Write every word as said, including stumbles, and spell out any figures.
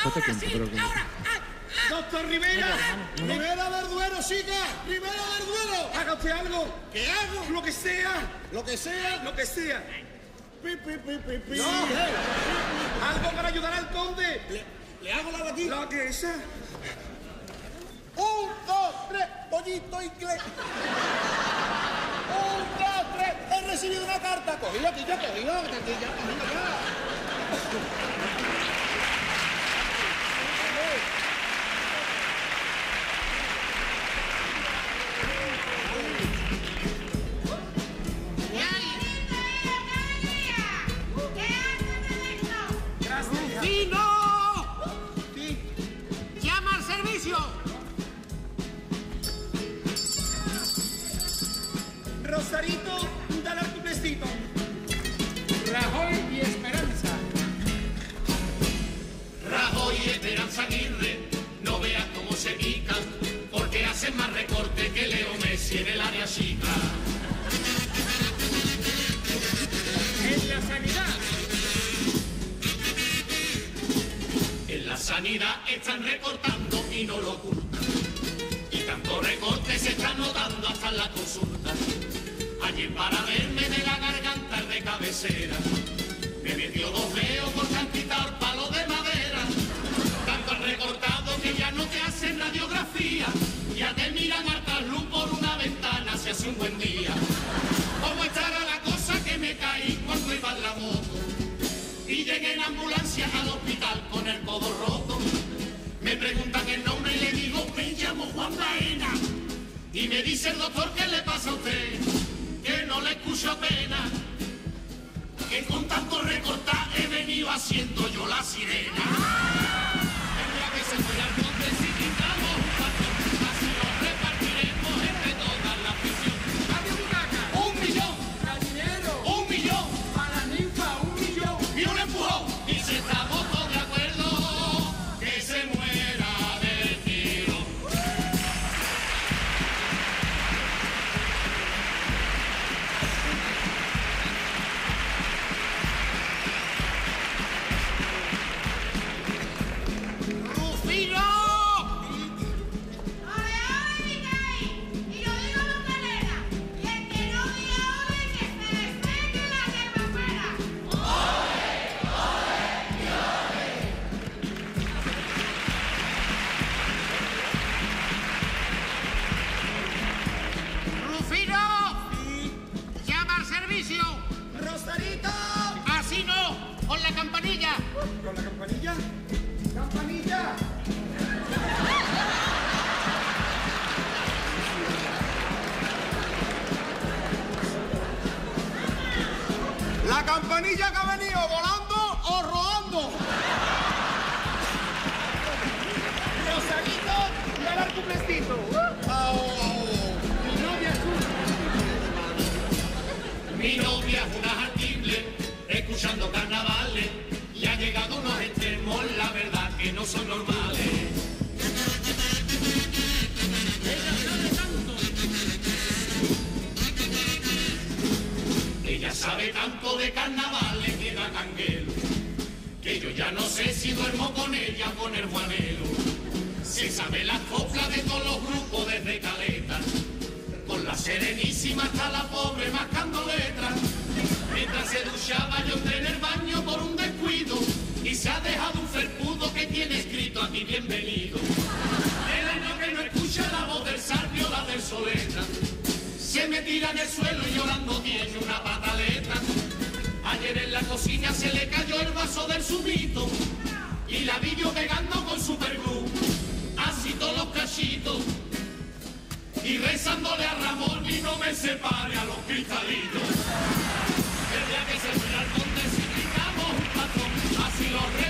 después te cuento, pero que... Doctor Rivera, Rivera del Duero, chica, Rivera del Duero. haga usted algo. ¿Qué hago? Lo que sea, Lo que sea. lo que sea. Pi, pi, pi, pi, pi. No. Algo para ayudar al conde. Le, le hago la de aquí. Lo que sea. Un, dos, tres, pollito inglés. Un, dos, tres, he recibido una carta. Cogido, aquí, yo, cogido, aquí, ya, cogido, ya. Rosarito, dale al cuplecito. Rajoy y Esperanza. Rajoy y Esperanza Aguirre, no veas cómo se pican, porque hacen más recorte que Leo Messi en el área chica. En la sanidad. En la sanidad están recortando y no lo ocultan. Y tanto recorte se están notando hasta en la consulta. Ayer para verme de la garganta el de cabecera me metió dos dedos porque han quitado el palo de madera. Tanto han recortado que ya no te hacen radiografía, ya te miran hasta luz por una ventana si hace un buen día. ¿Cómo estará la cosa que me caí cuando iba en la moto? Y llegué en ambulancia al hospital con el codo roto. Me preguntan el nombre y le digo, me llamo Juan Baena. Y me dice el doctor, ¿qué le pasa a usted? Que no le escucho apenas, que con tanto recortar he venido haciendo yo la sirena. El día que se muera el conde, si quitamos un patrón, así lo repartiremos entre todas las prisiones. Radio Butaca. Un millón, Gallinero. un millón, Para ninfa, un millón. y un empujón, y si estamos todos de acuerdo, que se muera del tiro. Rosarito. Así no, con la campanilla. ¿Con la campanilla? ¡Campanilla! La campanilla que ha venido volando o rodando. Rosarito, dale al cuplecito. Mi novia es una. Mi novia es una jartible, escuchando carnavales, y ha llegado a unos extremos, la verdad que no son normales. Ella sabe tanto. Ella sabe tanto de carnavales que da canguelo, que yo ya no sé si duermo con ella o con el Juanelo. Se sabe las coplas de todos los grupos desde Caleta, con la Serenísima hasta la pobre mascando letras. Mientras se duchaba yo entré en el baño por un descuido y se ha dejado un felpudo que tiene escrito aquí bienvenido. El año que no escucha la voz del Salvio, la del Soleta, se me tira en el suelo y llorando tiene una pataleta. Ayer en la cocina se le cayó el vaso del zumito y la vi yo pegando con superglue así todos los cachitos y rezándole a Ramón y no me separe a los cristalitos. El día que se muera el conde, si gritamos un patrón, así lo